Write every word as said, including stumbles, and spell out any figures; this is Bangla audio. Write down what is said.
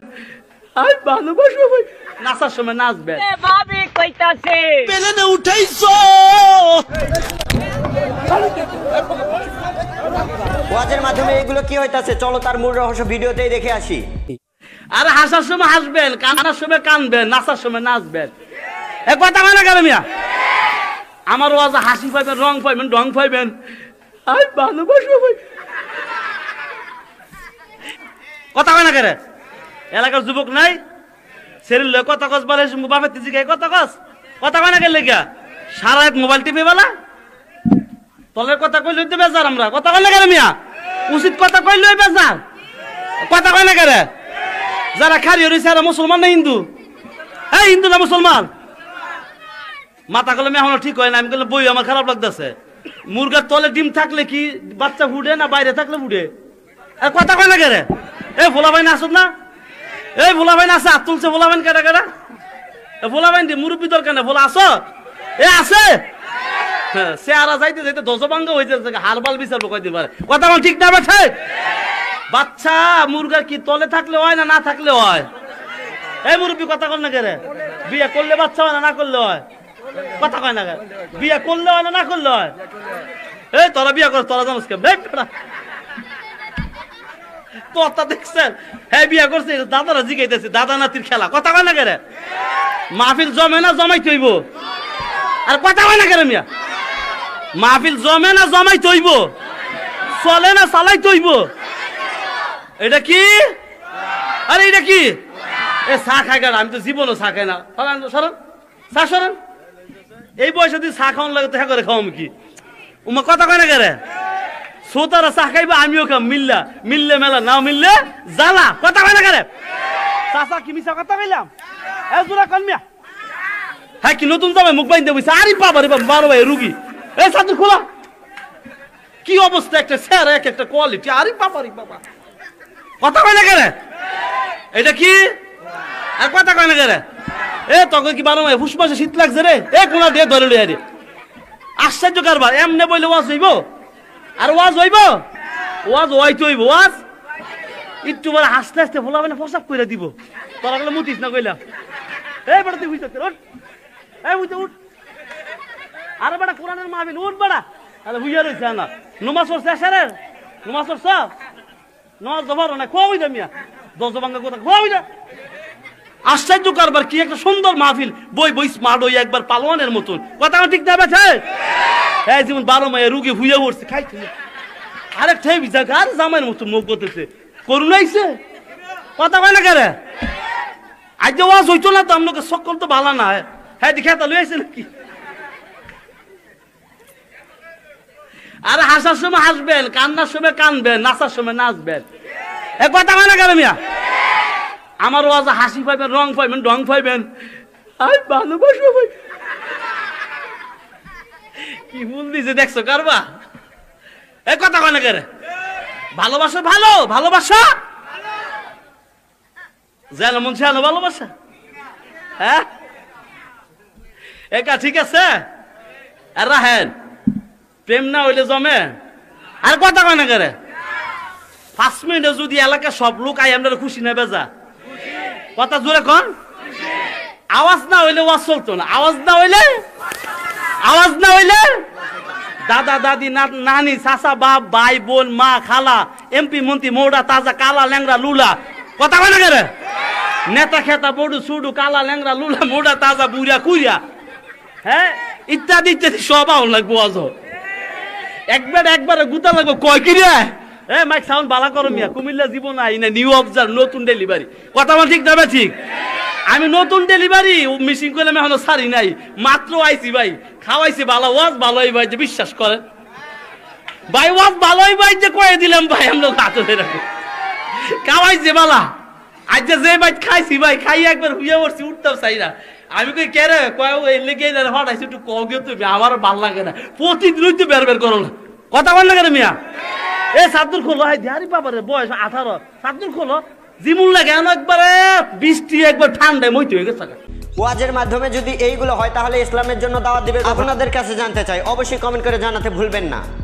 আর ভালোবাসবো ভাই। নাচার সময় নাচবেন। ভাবি কইতাছে পেলেনে উঠাইছো। ওয়াজের মাধ্যমে এগুলো কি হইতাছে চলো তার মূল রহস্য ভিডিওতেই দেখে আসি। আর হাসার সময় হাসবেন, কান্নার সময় কানবেন, নাচার সময় নাচবেন। এক কথা হয় না কেন মিয়া? আমার ওয়াজে হাসি পাইবেন, রং পাইবেন, ঢং পাইবেন। আর ভালোবাসবো ভাই। কথা হয় না কেন? এলাকার যুবক নাই সেরিল কথা কস বলে বাপের তিজি গায়ে কথা কস কথা হয় না কেন লেগা সারা এক মোবাইল টিপে বেলা তলের কথা কইলে হইতে বেজার আমরা কথা কই না কেন মিয়া? উচিত কথা কইলে বেজার কথা কই না কেন? যারা খারি হইছে আর মুসলমান না হিন্দু? হ্যাঁ হিন্দু না মুসলমান? মাথা কলমে এখনো ঠিক হয় না। আমি বললাম বই আমার খারাপ লাগতেছে। মুরগার তলে ডিম থাকলে কি বাচ্চা ফুটে না বাইরে থাকলে ফুটে? কথা কয় না কেন? এই ভোলা ভাই নাচত না? এই ভোলা ভাই নাচে হাত তুলছে। ভোলা ভাই কেটা কেটা ভোলা ভাই মুরব্বী দরকার না। ভোলা আছো? এ আছে সে আর যাইতে যাইতে দশবাঙ্গ হয়েছে হারবাল বিচারবো কয়দিন পারে। কথা আমার ঠিক না বেঠে? বাচ্চা মুরগার কি তলে থাকলে হয় না না থাকলে হয়? এই মুরব্বী কথা কর না কেন? বিয়ে করলে বাচ্চা হয় না না করলে হয়? কথা কয় না কেন? বিয়ে করলে হয় না না করলে হয়? এই তোরা বিয়ে কর তোরা জানোস কেন? কথা দেখছেন? হ্যাঁ বিয়ে করছে দাদারা জিগাইতেছে দাদা নাতির খেলা। কথা কয় না কেন? মাহফিল জমে না জমাই তৈব? আর কথা কয় না কেন মিয়া? মাহফিল জমে না জমাই তৈব? চলে না চালাই তৈব? এটা কি? আরে এটা কি? এ চা খাই গেল। আমি তো জীবনও চা খাই না। সরেন চা সরেন। এই বয়সে যদি চা খাওয়ান লাগে তো হ্যাঁ করে খাওয়াম কি? উমা কথা কয় না কেন? শ্রোতারা চা খাইবা আমিও খাম। মিল্লা মিললে মেলা নাও মিললে জ্বালা। কথা কয় না কেন? চাচা কি মিছা কথা কইলাম? এ জোড়া কন মিয়া। হ্যাঁ কি নতুন জামাই মুখ বাইন্দে বইছে? আরে বাবা রে বাবা বারো ভাই রুগী। এই ছাত্র খোলা কি অবস্থা? একটা স্যার এক একটা কোয়ালিটি। আরে বাবা রে বাবা কথা কয় না কেন? এটা কি? আর কথা কয় না কেন? এ তখন কি বারো ভাই ফুসফাসে শীত লাগছে রে? এ কোনা দিয়ে ধরে লই আরে আশ্চর্য কারবার। এমনে বইলে ওয়াজ হইব? আর ওয়াজ হইব? ওয়াজ হইতে হইব। ওয়াজ একটু বলে হাসতে হাসতে ভোলাবে না প্রসাব করে দিব। তোরা গেলে মুতিস না কইলাম। এই বেটা তুই বুঝতে উঠ। এই বুঝতে উঠ। আরে বেটা কোরআনের মাহফিল উঠ বেটা। তাহলে বুঝিয়া রয়েছে না নমাজ পড়ছে এসারের নমাজ পড়ছ নমাজ জবর না খোয়াই দা মিয়া দশ ভাঙ্গা কথা খোয়াই দা। আশ্চর্য কারবার কি একটা সুন্দর মাহফিল বই বই স্মার্ট হই একবার পালোয়ানের মতন। কথা ঠিক না বেছে? এই যেমন বারো মায়ে রুগী ভুইয়া পড়ছে খাইছে আরেক ঠাই বিজা আর জামাইয়ের মতন মুখ করতেছে করুন আইছে। কথা কয় না কেন? আজ যে ওয়াজ হইতো না তো আমলোকে সকল তো ভালো না। হ্যাঁ দেখে তা লই আইছে নাকি? আরে হাসার সময় হাসবেন, কান্নার সময় কানবেন, নাচার সময় নাচবেন। এ কথা কয় না কেন মিয়া? আমার ওয়াজে হাসি পাইবেন, রং পাইবেন, ঢং পাইবেন। আর ভালোবাসবো ভাই। কি ভুল দিছে দেখছো কারবা? এ কথা কয় না কেন? ভালোবাসা ভালো ভালোবাসা যেন মন যেন ভালোবাসা। হ্যাঁ একা ঠিক আছে। আর রাহেন প্রেম না হইলে জমে। আর কথা কয় না কেন? পাঁচ মিনিটে যদি এলাকা সব লোক আই আমরা খুশি না বেজা? কথা জোরে কন। আওয়াজ না হইলে ওয়াজ চলতো না। আওয়াজ না হইলে আওয়াজ না হইলে দাদা দাদি নানি চাচা বাপ ভাই বোন মা খালা এমপি মন্ত্রী মৌড়া তাজা কালা ল্যাংরা লুলা। কথা কয় না কেন? নেতা খেতা বড়ু সুডু কালা ল্যাংরা লুলা মোড়া তাজা বুড়া কুইয়া হ্যাঁ ইত্যাদি ইত্যাদি সব আউন লাগবো। আজ একবার একবারে গুতা লাগবো কয় কি রে? এ মাইক সাউন্ড বালা করো মিয়া। কুমিল্লা জীবন আই না নিউ অবজার্ভ নতুন ডেলিভারি। কথা বল ঠিক যাবে ঠিক? আমি নতুন ডেলিভারি মিশিং করলাম এখনো সারি নাই মাত্র আইছি ভাই। খাওয়াইছি ভালো ওয়াজ ভালোই ভাই যে বিশ্বাস করেন ভাই ওয়াজ ভালোই ভাই যে কয়ে দিলাম ভাই আমরা হাতে ধরে রাখি খাওয়াইছি বালা। আজ যে ভাই খাইছি ভাই খাই একবার হুইয়া পড়ছি উঠতাম চাই না। আমি কই কে রে কয় ওই লেগে হঠাইছি একটু কও গিয়ে তুমি আমার ভাল লাগে না প্রতিদিনই তো বের বের করো না। কথা বল না কেন মিয়া? এ সাদুর খোলো হাই দিহারি বাবারে বয়স আঠারো সাদুর খোলো জিমুন লাগে একবারে বৃষ্টি একবার ঠান্ডায় মইতে হয়ে গেছে। ওয়াজের মাধ্যমে যদি এইগুলো হয় তাহলে ইসলামের জন্য দাওয়াত দিবে আপনাদের কাছে জানতে চাই অবশ্যই কমেন্ট করে জানাতে ভুলবেন না।